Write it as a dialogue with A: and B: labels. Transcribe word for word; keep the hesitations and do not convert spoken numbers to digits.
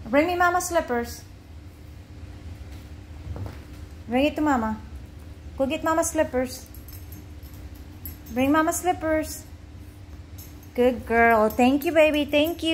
A: Bring me Mama's slippers. Bring it to Mama. Go get Mama's slippers. Bring Mama's slippers. Good girl. Thank you, baby. Thank you.